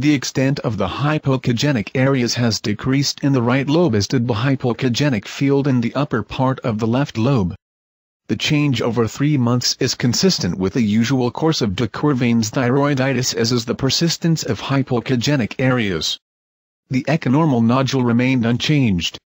The extent of the hypoechogenic areas has decreased in the right lobe as did the hypoechogenic field in the upper part of the left lobe. The change over 3 months is consistent with the usual course of de Quervain's thyroiditis, as is the persistence of hypoechogenic areas. The echonormal nodule remained unchanged.